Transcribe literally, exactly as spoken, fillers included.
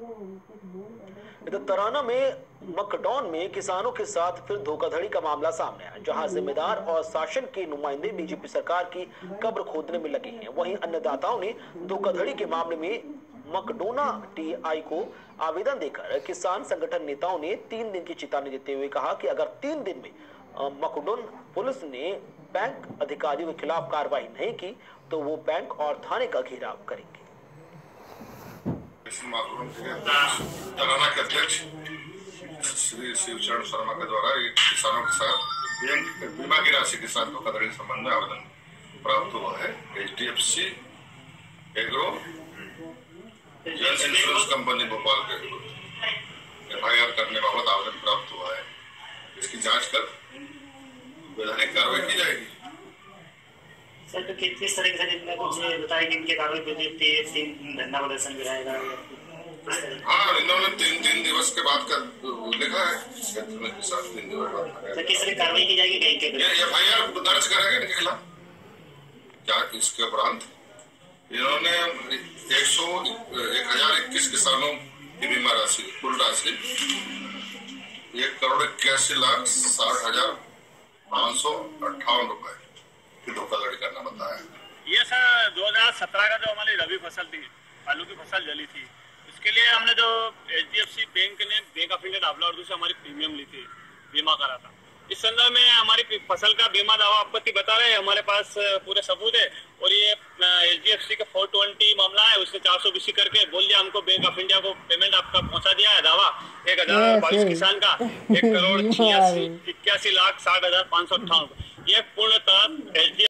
इधर तराना में मकडौन में किसानों के साथ फिर धोखाधड़ी का मामला सामने आया, जहां जिम्मेदार और शासन के नुमाइंदे बीजेपी सरकार की कब्र खोदने में लगे हैं। वहीं अन्नदाताओं ने धोखाधड़ी के मामले में मकडोना टीआई को आवेदन देकर किसान संगठन नेताओं ने तीन दिन की चेतावनी देते हुए कहा कि अगर तीन दिन में मकडोन पुलिस ने बैंक अधिकारियों के खिलाफ कार्रवाई नहीं की तो वो बैंक और थाने का घेराव करेंगे। तराना के अध्यक्ष श्री शिवचरण शर्मा के द्वारा किसानों के साथ बीमा की राशि के साथ धोखाधड़ी के संबंध में आवेदन प्राप्त हुआ है। H D F C agro insurance company Bhopal के एफ आई आर करने बाबत आवेदन प्राप्त हुआ है। इसकी जांच कर वैधानिक कार्रवाई की जाएगी। सर, तो किस तरह से कुछ बताया कि इनके कार्रवाई धरना प्रदर्शन कराएगा? हाँ, इन्होंने तीन तीन दिवस के बाद का लिखा है। तीन दिवस बाद किस तरह कार्रवाई की जाएगी? बैंक के एफ आई आर दर्ज करेंगे इनके खिलाफ। क्या इसके उपरांत इन्होंने एक सौ एक हजार इक्कीस किसानों की बीमा राशि कुल राशि एक करोड़ इक्यासी लाख साठ हजार पाँच सौ अट्ठावन रुपए की धोखाधड़ी करना बताया। ये सर दो हजार सत्रह का जो हमारी रबी फसल थी, आलू की फसल जली थी, इसके लिए हमने जो H D F C bank ने बैंक ऑफ इंडिया डाबला उर्दू से हमारी प्रीमियम ली थी, बीमा करा था। इस संदर्भ में हमारी फसल का बीमा दावा आपत्ति बता रहे हैं, हमारे पास पूरे सबूत है। और ये एच डी एफ सी का फोर ट्वेंटी मामला है, उसने चार सौ बीसी करके बोल दिया हमको बैंक ऑफ इंडिया को पेमेंट आपका पहुंचा दिया है दावा एक हजार बाईस किसान का एक करोड़ छियासी इक्यासी लाख साठ हजार पाँच सौ अट्ठावन। ये पूर्णतः एच डी